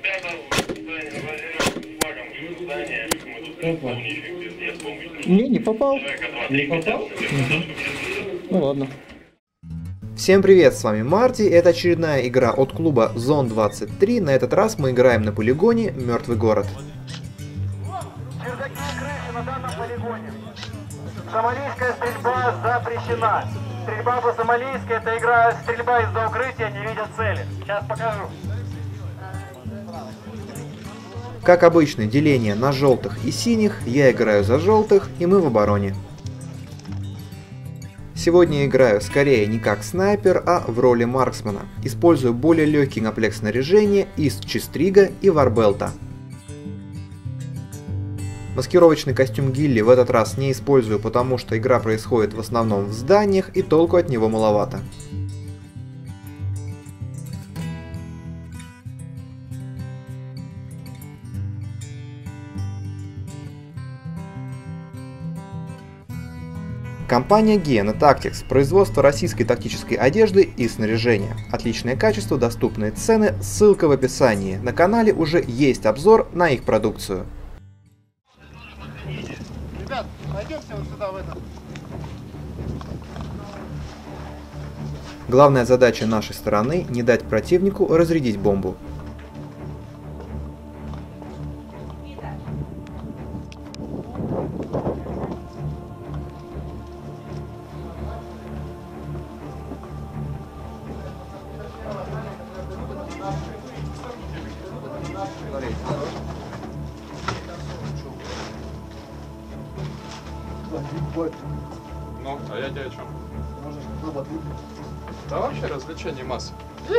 Опа. Не попал. Не попал? Ну ладно. Всем привет, с вами Марти, это очередная игра от клуба Zone 23, на этот раз мы играем на полигоне Мертвый город. Чердаки и крыши на данном полигоне. Сомалийская стрельба запрещена. Стрельба по-сомалийски — это игра стрельба из-за укрытия, не видя цели. Сейчас покажу. Как обычно, деление на желтых и синих, я играю за желтых и мы в обороне. Сегодня я играю скорее не как снайпер, а в роли марксмана. Использую более легкий комплект снаряжения из чистрига и варбелта. Маскировочный костюм Гилли в этот раз не использую, потому что игра происходит в основном в зданиях и толку от него маловато. Компания Gena Tactics. Производство российской тактической одежды и снаряжения. Отличное качество, доступные цены, ссылка в описании. На канале уже есть обзор на их продукцию. Ребят, пойдемте вот сюда в этот. Главная задача нашей стороны – не дать противнику разрядить бомбу. Ну, а я тебе о чем? Да вообще развлечений масса.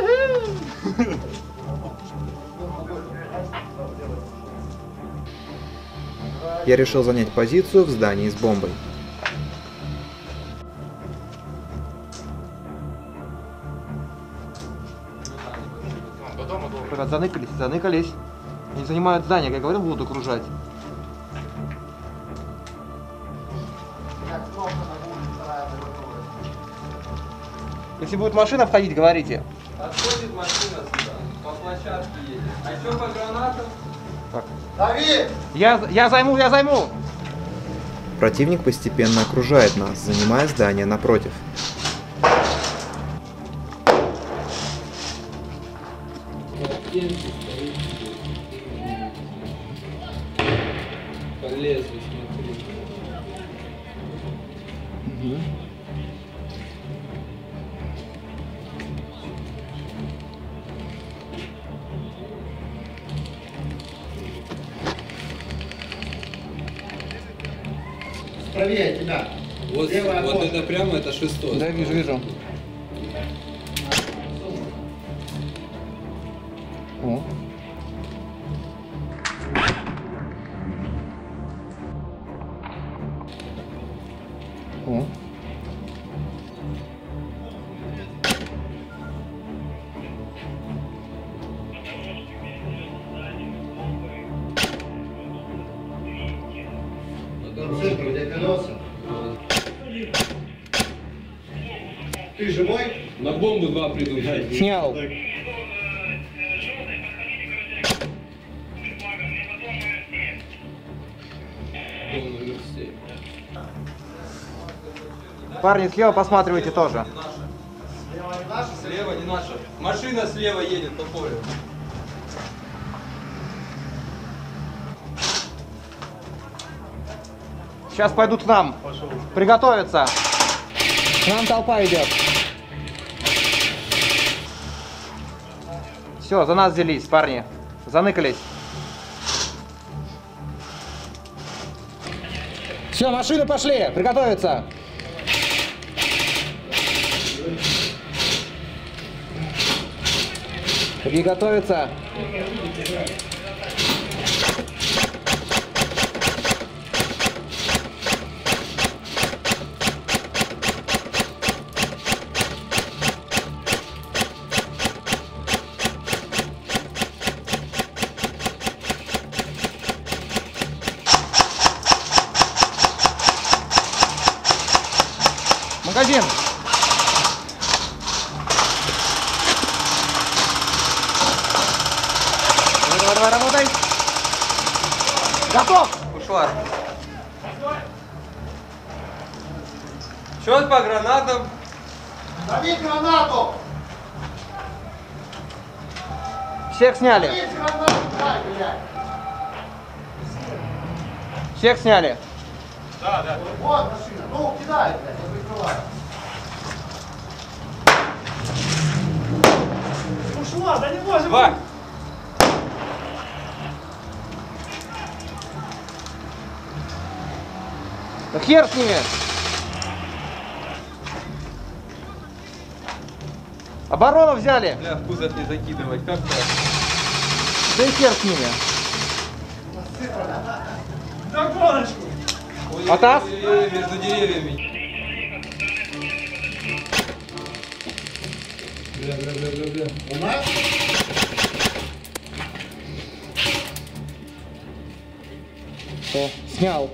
Я решил занять позицию в здании с бомбой. Ребят, заныкались. Они занимают здание, как я говорил, будут окружать. Если будет машина входить, говорите. Отходит машина сюда, по площадке едет. А что по гранатам? Так. Дави! Я займу! Противник постепенно окружает нас, занимая здание напротив. Полезли, смотри. Правее тебя. Вот это прямо, это шестой. Да, вижу. О. О. Центр, где колеса. Ты живой? На бомбу 2 придумали. Снял. Дом номер 7. Парни, слева посматривайте тоже. Слева не наша. Машина слева едет по полю. Сейчас пойдут к нам. Приготовиться. К нам толпа идет. Все, за нас взялись, парни. Заныкались. Все, машины пошли. Приготовиться. Приготовиться. Магазин. давай, работай. Готов. Ушла. Счет по гранатам. Дави гранату! Всех сняли. Дави гранату, дай, блядь! Всех сняли. Вот машина, ну кидай, блядь, я прикрываю. Ушла, да не можем! Два. Да хер с ними. Оборону взяли. Бля, в кузов не закидывать, как так? Да и хер с ними. Атас? Между деревьями. Бля. У нас? О, снял.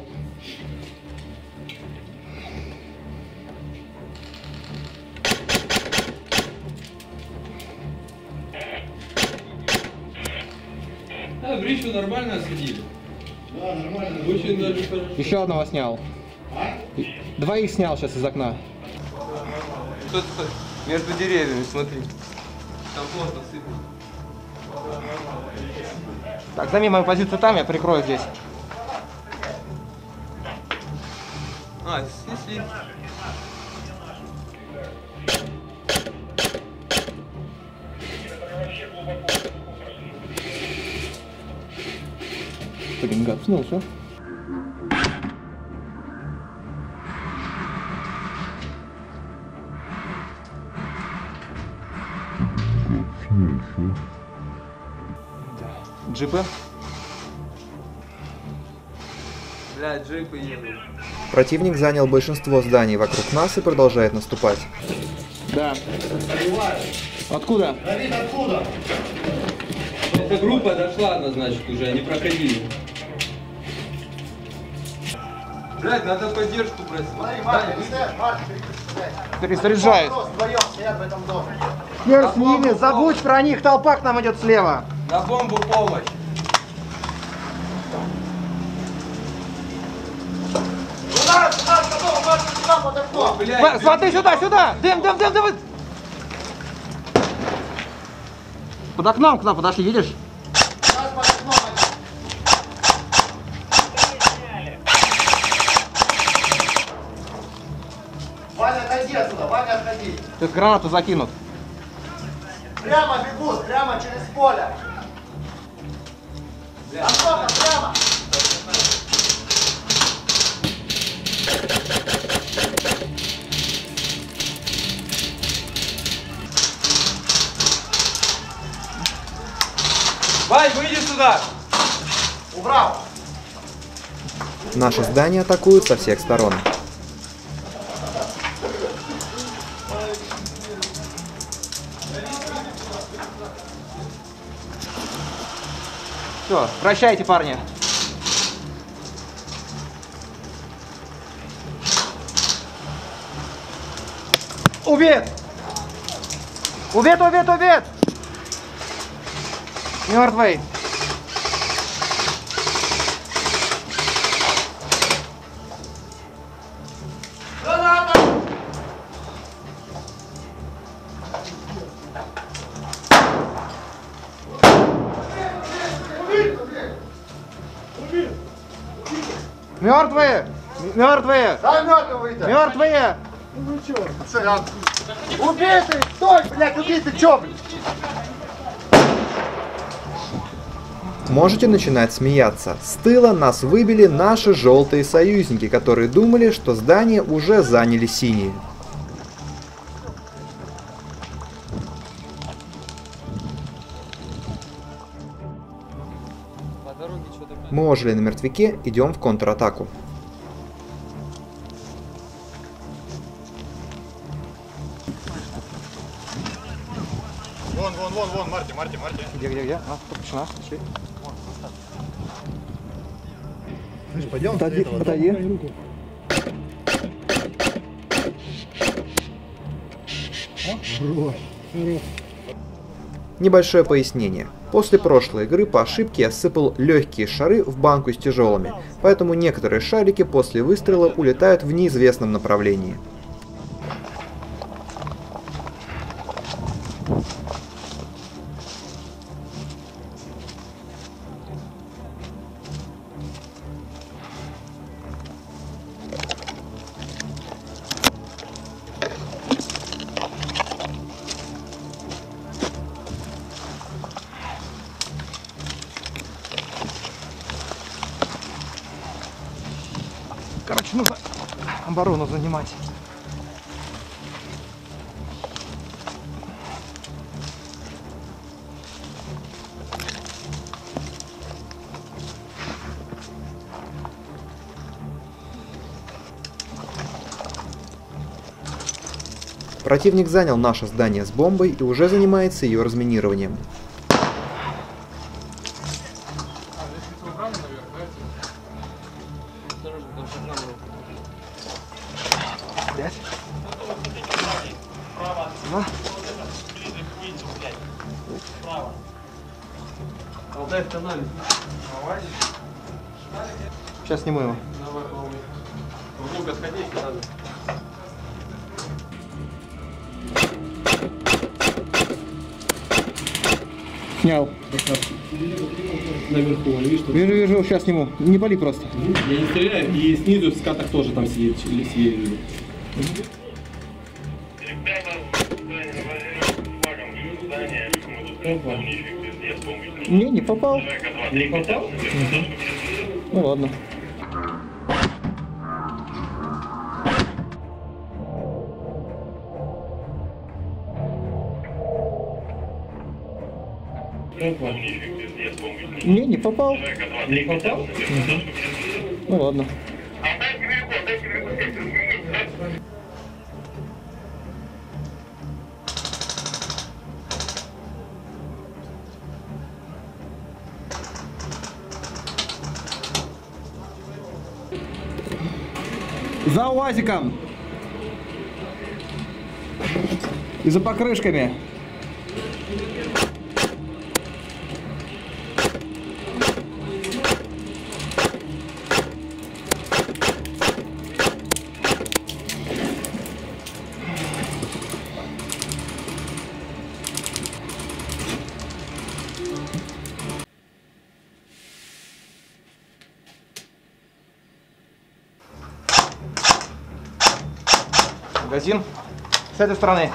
А, Бришу нормально осадили. Да, нормально. Очень даже хорошо. Еще одного снял. Двоих снял сейчас из окна. Стой. Между деревьями, смотри. Там плотно сыпет. Так, займи мою позицию там, я прикрою здесь. А, снесли. Блин, гапснулся. Джипы. Бля, джипы едут. Противник занял большинство зданий вокруг нас и продолжает наступать. Да. Откуда? Давид, откуда? Эта группа дошла, значит, уже, они проходили. Блядь, надо поддержку просить. Смотри, Марк, Марк, Перезаряжает. вдвоем стоят в этом доме. Хер с ними, забудь про них, толпа к нам идет слева. На бомбу помощь. Готов, Марк, сюда, под окно. Блядь, Смотри сюда! Дым! Под окном к нам подошли, видишь? Нас под окном. Ваня, отходи отсюда, Ваня, отходи. Сейчас гранату закинут. Прямо бегут, прямо через поле. Антоха, прямо. Вань, выйди сюда! Убрал. Наши здания атакуют со всех сторон. Все, прощайте, парни. Убит! Убит! Мертвый. Граната! Мертвые! Дай мертвый-то. Мертвые! Ну чё, цыган. Убитый! Стой, блядь, убитый, чё, блядь? Можете начинать смеяться. С тыла нас выбили наши желтые союзники, которые думали, что здание уже заняли синие. По дороге что-то... Мы ожили на мертвяке, идем в контратаку. Вон, Марти. Где? А, подпишена, пошли. Пойдем. Отойди. Небольшое пояснение. После прошлой игры по ошибке я сыпал легкие шары в банку с тяжелыми, поэтому некоторые шарики после выстрела улетают в неизвестном направлении. Короче, нужно оборону занимать. Противник занял наше здание с бомбой и уже занимается ее разминированием. Пять. Два. Алтай в канале. Сейчас сниму его. Давай, полный. Вдруг отходить надо. Снял. Наверху, видишь, что Вижу, сейчас сниму. Не пали просто. я не стреляю, и снизу в скатах тоже там сидит, или съели. Не попал. Не попал? Ну ладно. Не попал. Не попал? Ну ладно. За УАЗиком. И за покрышками. Магазин с этой стороны.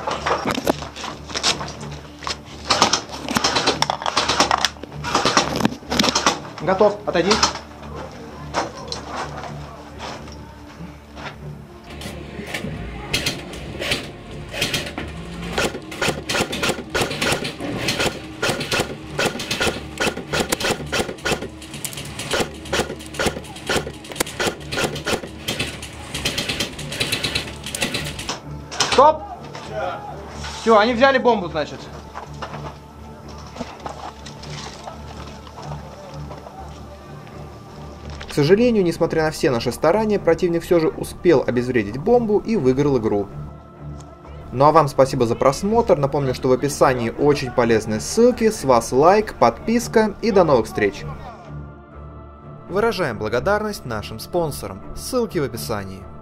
Готов. Отойди. Стоп! Все, они взяли бомбу, значит. К сожалению, несмотря на все наши старания, противник все же успел обезвредить бомбу и выиграл игру. Ну а вам спасибо за просмотр, напомню, что в описании очень полезные ссылки, с вас лайк, подписка и до новых встреч! Выражаем благодарность нашим спонсорам, ссылки в описании.